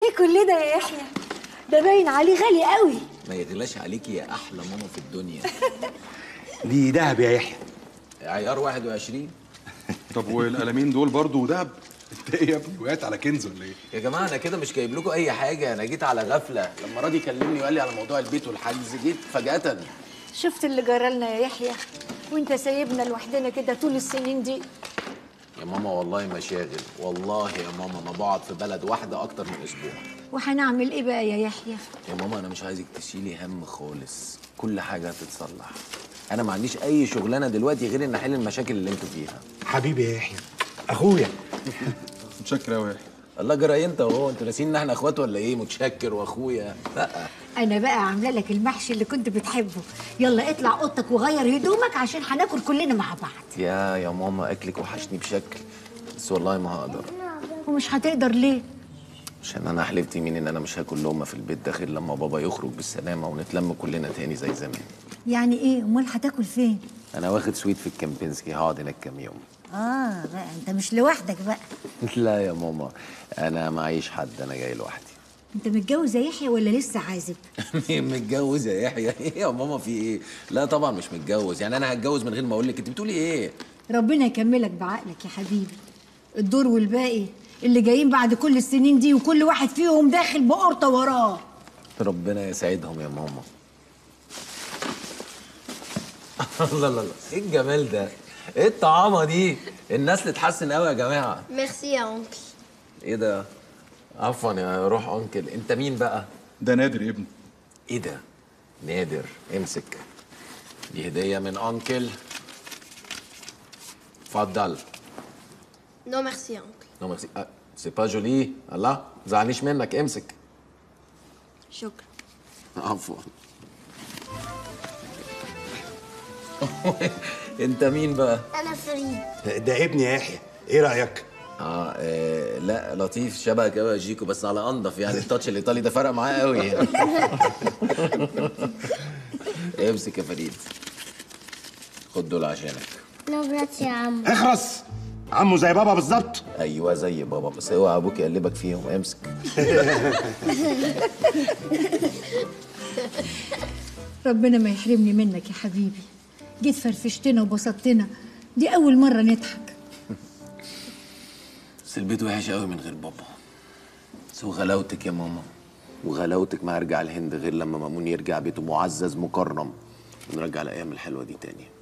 ايه كل ده يا يحيى؟ ده باين عليه غالي قوي. ما يغلاش عليكي يا احلى ماما في الدنيا. دي دهب يا يحيى. عيار 21. طب والقلمين دول برضو دهب؟ انت ايه يا ابني، وقعت على كنز ولا ايه؟ يا جماعه انا كده مش جايب لكم اي حاجه، انا جيت على غفله لما راضي كلمني وقال لي على موضوع البيت والحجز، جيت فجاه. شفت اللي جرالنا يا يحيى وانت سايبنا لوحدنا كده طول السنين دي. يا ماما والله مشاغل، والله يا ماما ما بقعد في بلد واحده اكتر من اسبوع. وهنعمل ايه بقى يا يحيى؟ يا ماما انا مش عايزك تشيلي هم خالص، كل حاجه هتتصلح. انا ما عنديش اي شغلانه دلوقتي غير ان احل المشاكل اللي انتوا فيها. حبيبي يا يحيى، اخويا. متشكر قوي يا يحيى. الله جرى انت وهو، انتوا ناسيين ان احنا اخوات ولا ايه؟ متشكر واخويا؟ لا. انا بقى عامله لك المحشي اللي كنت بتحبه. يلا اطلع اوضتك وغير هدومك عشان هناكل كلنا مع بعض. يا ماما اكلك وحشني بشكل، بس والله ما هقدر. ومش هتقدر ليه؟ عشان انا حلفت يمين ان انا مش هاكل لقمه في البيت ده غير لما بابا يخرج بالسلامه ونتلم كلنا تاني زي زمان. يعني ايه؟ امال هتاكل فين؟ انا واخد سويت في الكامبينسكي، هقعد هناك كام يوم. بقى انت مش لوحدك بقى. لا يا ماما انا معيش حد، انا جاي لوحدي. انت متجوز يا يحيى ولا لسه عازب؟ متجوز يا يحيى؟ ايه يا ماما في ايه؟ لا طبعا مش متجوز، يعني انا هتجوز من غير ما اقول لك؟ انت بتقولي ايه؟ ربنا يكملك بعقلك يا حبيبي. الدور والباقي اللي جايين بعد كل السنين دي وكل واحد فيهم داخل بقرطه وراه. ربنا يسعدهم يا ماما. الله الله، ايه الجمال ده؟ ايه الطعامه دي؟ الناس تتحسن قوي يا جماعه. ميرسي يا أنكل. ايه ده؟ عفوا يا روح انكل، انت مين بقى؟ ده نادر ابني. ايه ده؟ نادر، امسك. دي هديه من انكل. اتفضل. نو ميرسي يا أنكل. نو ميرسي. سي با جولي. الله، زعلنيش منك، امسك. شكرا. عفوا. انت مين بقى؟ أنا فريد. ده ابني يا يحيى، ايه رايك؟ لا لطيف، شبهك قوي يا جيكو، بس على انضف يعني. التاتش الايطالي ده فرق معاه قوي. امسك يا فريد، خد دول عشانك. نو جراتي يا عمو. اخرس، عمو زي بابا بالظبط. ايوه زي بابا، بس اوعى ابوك يقلبك فيهم. امسك. ربنا ما يحرمني منك يا حبيبي. جيت فرفشتنا وبسطتنا، دي اول مره نضحك. بس البيت وحش قوي من غير بابا. بس وغلاوتك يا ماما، وغلاوتك ما هرجع الهند غير لما مامون يرجع بيته معزز مكرم ونرجع الايام الحلوه دي تاني.